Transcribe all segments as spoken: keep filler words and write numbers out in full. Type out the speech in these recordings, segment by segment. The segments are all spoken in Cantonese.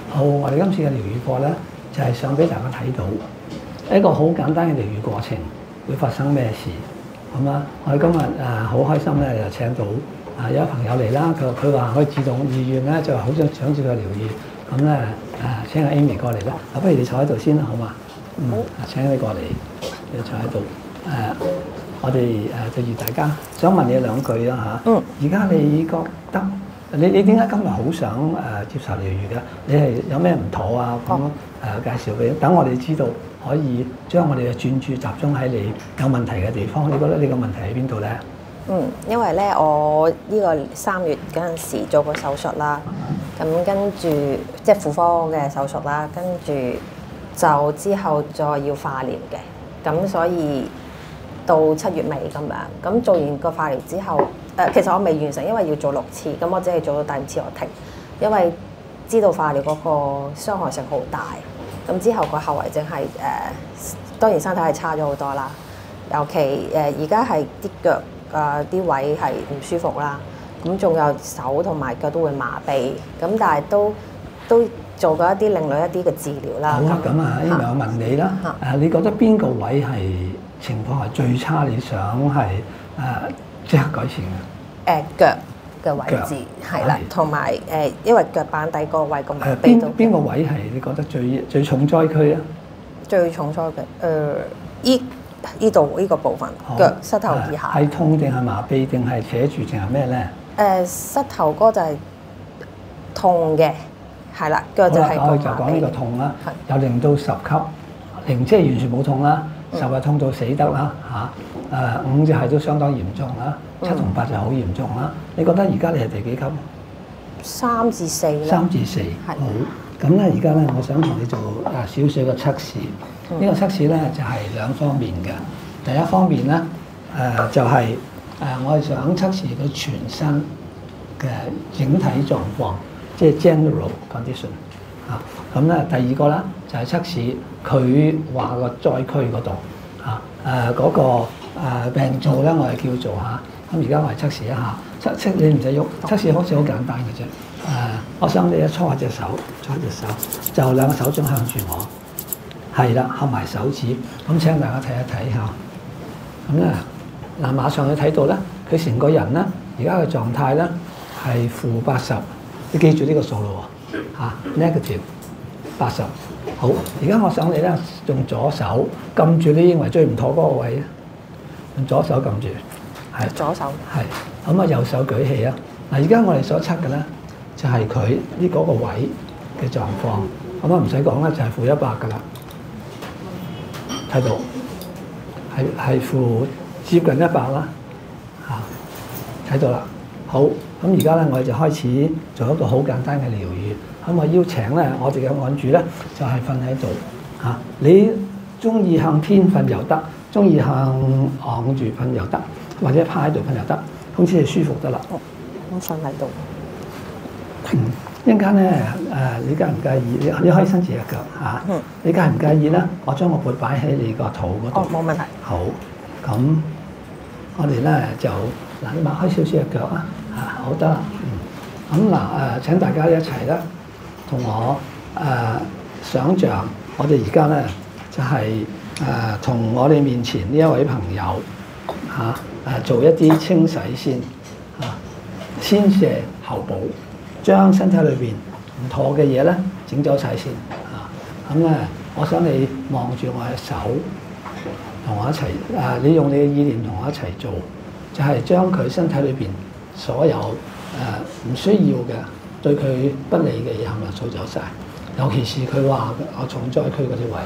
好，我哋今次嘅療愈課咧，就係想俾大家睇到一個好簡單嘅療愈過程會發生咩事。咁啊，我哋今日誒好開心咧，又請到啊有一朋友嚟啦。佢佢話可以自動意願咧，就好想想接受療愈。咁咧誒請阿 Amy 過嚟啦。啊，不如你坐喺度先啦，好嘛？嗯，請你過嚟，你坐喺度。誒、呃，我哋誒對住大家，想問你兩句啊嚇。嗯。而家你覺得你你點解今日好想誒、呃、接受療愈嘅？你係有咩唔妥啊？咁誒、呃、介紹俾，等我哋知道，可以將我哋嘅專注集中喺你有問題嘅地方。你覺得你個問題喺邊度咧？ 嗯，因為咧我呢個三月嗰陣時做過手術啦，咁、嗯、跟住即係婦科嘅手術啦，跟住就之後再要化療嘅，咁所以到七月尾咁樣，咁做完個化療之後，誒、呃、其實我未完成，因為要做六次，咁我只係做到第五次我停，因為知道化療嗰個傷害性好大，咁之後個後遺症係誒、呃、當然身體係差咗好多啦，尤其誒而家係啲腳啊啲位係唔舒服啦，咁仲有手同埋腳都會麻痹，咁但係都都做過一啲另類一啲嘅治療啦。 好啊，咁啊，因為我問你啦，誒、啊，你覺得邊個位係情況係最差？你想係誒即刻改善嘅？誒腳嘅位置係啦，同埋誒因為腳板底個位咁麻痹到。邊邊個位係你覺得最最重災區啊？ 最重災嘅誒依依度呢個部分，腳膝頭以下。 係痛定係麻痹定係扯住定係咩咧？ 誒膝頭哥就係痛嘅。係啦，腳就係我哋就講呢個痛啦，由零到十級，零即係完全冇痛啦，十係痛到死得啦嚇，誒五就係都相當嚴重啦，七同八就好嚴重啦。你覺得而家你係第幾級？ 三至四啦。三至四。係。好， 咁咧而家咧，我想同你做誒少少嘅測試。呢個測試咧就係兩方面嘅。第一方面咧誒就係誒我係想測試佢全身嘅整體狀況。即係 general condition 啊，咁咧第二個咧就係測試佢話個災區嗰度啊，誒嗰個誒病灶咧，我係叫做嚇，咁而家我係測試一下，測測你唔使喐，測試好似好簡單嘅啫。誒、啊，我想你一搓下隻手，搓下隻手，就兩個手掌向住我，係啦，合埋手指，咁請大家睇一睇嚇。咁咧嗱，馬上去睇到咧，佢成個人咧，而家嘅狀態咧係負八十。你記住呢個數咯喎，嚇 negative 八十。好，而家我想你咧用左手撳住你認為最唔妥嗰個位，用左手撳住，係左手， 係咁啊，右手舉起啊。嗱，而家我哋所測嘅咧就係佢呢嗰個位嘅狀況，咁啊唔使講啦，就係負一百噶啦，睇到係係負接近一百啦，嚇睇到啦，好。咁而家咧，我哋就開始做一個好簡單嘅療愈。咁我邀請咧，我哋嘅案主咧，就係瞓喺度嚇。你中意向天瞓又得，中意向昂住瞓又得，或者趴喺度瞓又得，咁先係舒服得啦。 哦，咁瞓喺度。 一陣間咧，誒，你介唔介意？你你可以伸住隻腳嚇。嗯。你介唔介意咧？我將個缽擺喺你個肚嗰度。 哦，冇問題。 好，咁我哋咧就嗱，你擘開少少隻腳啊。啊，好得啦，嗯，咁嗱誒，請大家一齊咧，同我誒、呃、想像，我哋而家咧就係誒同我哋面前呢一位朋友嚇誒、啊啊、做一啲清洗先嚇、啊，先卸後補，將身體裏邊唔妥嘅嘢咧整走晒先嚇。咁、啊、咧，我想你望住我嘅手，同我一齊誒、啊，你用你嘅意念同我一齊做，就係、是、將佢身體裏邊所有誒唔、呃、需要嘅對佢不利嘅嘢，係咪掃走晒？尤其是佢話我重災區嗰啲位，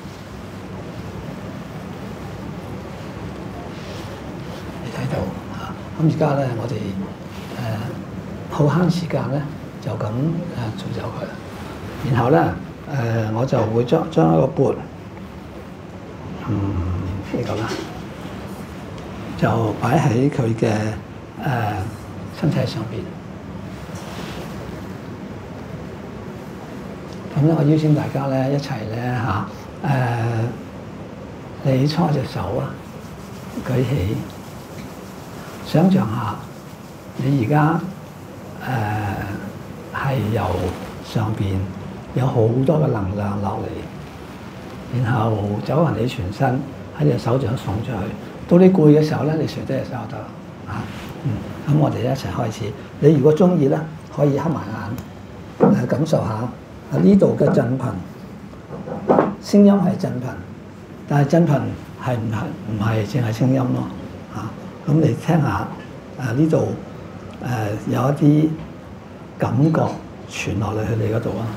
你睇到嚇。咁而家咧，我哋誒好慳時間咧，就咁誒掃走佢。然後咧誒、呃，我就會將將一個缽，嗯呢個啦，就擺喺佢嘅誒身體上邊。咁咧，我邀請大家咧一齊咧嚇誒，你搓隻手啊，舉起，想像下你而家誒係由上邊有好多嘅能量落嚟，然後走勻你全身，喺你手掌送出去。到你攰嘅時候咧，你隨得就收得啊。嗯，咁我哋一齊開始。你如果中意咧，可以黑埋眼，誒感受下啊呢度嘅震頻，聲音係震頻，但係震頻係唔係唔係淨係聲音咯？啊，咁你聽下啊呢度誒有一啲感覺傳落嚟去你嗰度啊。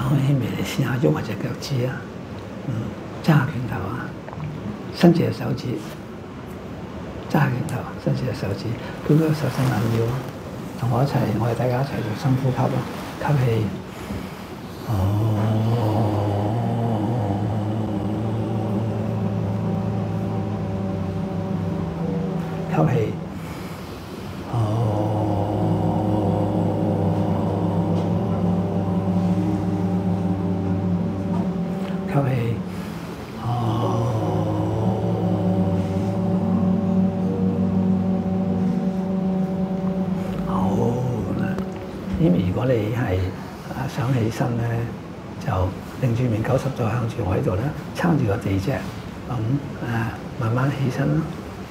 輕微嚟試下喐下隻腳趾啊，嗯，揸下拳頭啊，伸住隻手指，揸下拳頭，伸住隻手指，捲個手伸懶腰啊，同我一齊，我哋大家一齊做深呼吸咯，吸氣，哦。吸氣，哦，吸氣，哦，好啦。咁如果你係啊想起身咧，就擰住面九十度向住我喺度咧，撐住個地脊，咁啊慢慢起身啦。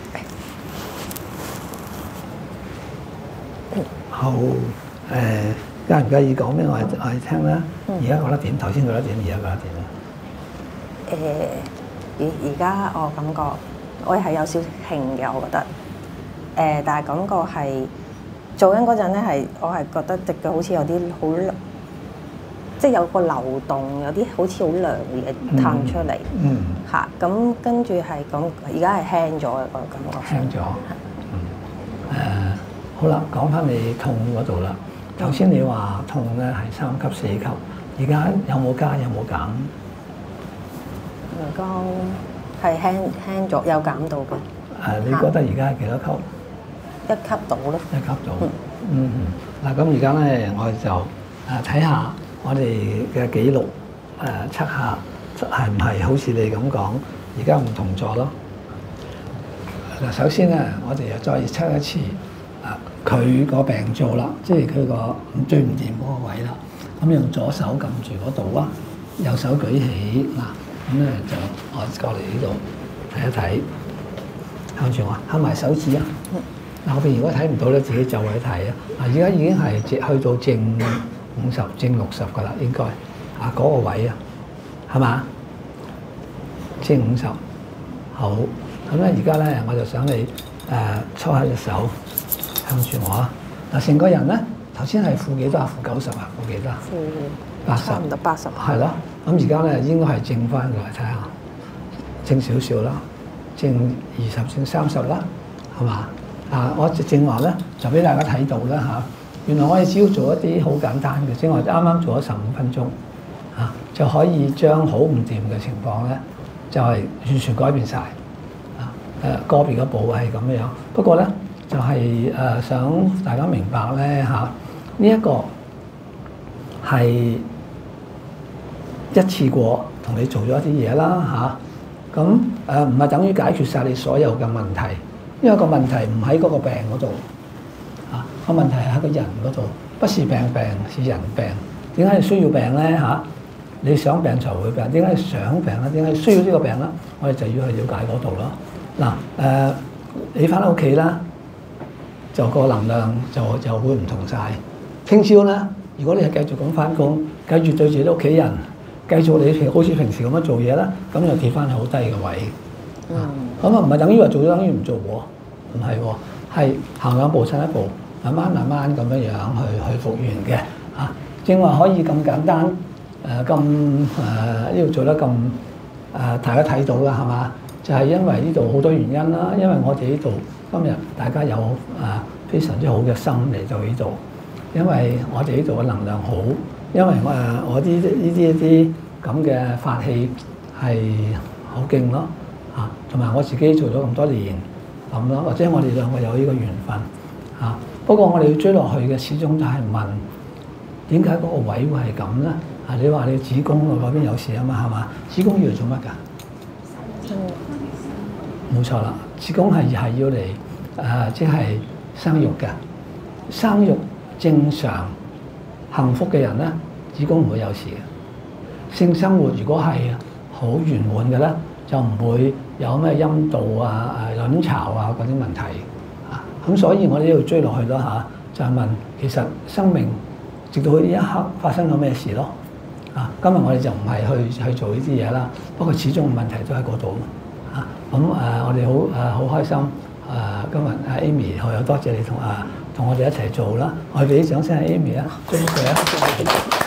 好誒，介唔介意講俾我哋我哋聽咧？而家覺得點？頭先覺得點？而家覺得點咧？ 誒，而而家我感覺我係有少少興嘅，我覺得誒、呃，但係感覺係做緊嗰陣咧，係我係覺得隻腳好似有啲好，即係有個流動，有啲好似好涼嘅嘢彈出嚟。嗯。嚇、嗯！咁跟住係咁，而家係輕咗嘅個感覺。輕咗。 嗯。誒、呃。好啦，講翻你痛嗰度啦。頭先你話痛咧係三級四級，而家有冇加有冇減？ 而家係輕輕咗，有減到嘅。誒、 啊，你覺得而家係幾多級？ 一級到咯。一級到。 嗯嗯。嗱，咁而家咧，我哋就誒睇下我哋嘅記錄，誒測下係唔係好似你咁講，而家唔同咗咯。嗱，首先咧，我哋又再測一次。佢個病灶啦，即係佢個最唔掂嗰個位啦。咁用左手撳住嗰度啊，右手舉起嗱，咁咧就我過嚟呢度睇一睇，向住我，合埋手指啊。嗱，我哋如果睇唔到咧，自己就位睇啊。嗱，而家已經係直去到正五十、正六十噶啦，應該啊嗰個位啊，係嘛？正五十，好。咁咧而家咧，我就想你誒搓下隻手。向住我啊！嗱，成個人咧，頭先係負幾多啊？負九十啊？負幾多啊？負八十，差唔多八十。係咯，咁而家咧應該係正翻過嚟睇下，正少少啦，正二十、正三十啦，係嘛？啊，我正話咧就俾大家睇到啦嚇。原來我哋只要做一啲好簡單嘅，正話啱啱做咗十五分鐘，嚇、啊、就可以將好唔掂嘅情況咧，就係、是、完全改變晒。啊誒個別嘅部位係咁樣，不過咧。就係、是、誒、呃、想大家明白咧嚇，呢、啊、一個係一次過同你做咗一啲嘢啦嚇，咁誒唔係等於解決晒你所有嘅問題，因為個問題唔喺嗰個病嗰度，啊個問題係喺個人嗰度，不是病病是人病。點解你需要病咧嚇？你想病就會病，點解你想病咧？點解你需要呢個病咧？我哋就要去了解嗰度咯。嗱、啊、誒、呃，你翻到屋企啦。就個能量就就會唔同晒。聽朝咧，如果你係繼續咁翻工，繼續對住啲屋企人，繼續你好似平時咁樣做嘢啦，咁又跌翻好低嘅位。嗯。咁啊，唔係等於話做咗等於唔做喎，唔係喎，係行兩步親一步，慢慢慢慢咁樣樣去去復原嘅。啊，正話可以咁簡單，誒咁誒呢度做得咁誒、呃、大家睇到啦，係嘛？就係、是、因為呢度好多原因啦，因為我哋呢度。今日大家有啊非常之好嘅心嚟到呢度，因為我哋呢度嘅能量好，因為我啊我啲呢啲一啲咁嘅法器係好勁咯嚇，同埋我自己做咗咁多年咁咯，或者我哋兩個有呢個緣分嚇。不過我哋要追落去嘅，始終就係問點解嗰個位會係咁咧？啊，你話你子宮嗰邊有事啊嘛係嘛？子宮要嚟做乜㗎？冇錯啦，子宮係係要嚟。誒、呃，即係生育嘅，生育正常幸福嘅人咧，子宮唔會有事嘅。性生活如果係好圓滿嘅咧，就唔會有咩陰道啊、誒卵巢啊嗰啲問題啊。咁所以我哋要追落去咯嚇，就係、是、問其實生命直到呢一刻發生咗咩事咯？啊，今日我哋就唔係去去做呢啲嘢啦。不過始終問題都喺嗰度啊。咁誒，我哋好誒好開心。誒、呃、今日阿 Amy，我又多謝你同啊同我哋一齊做啦，我哋俾啲掌聲阿 Amy 啊，祝福佢啊！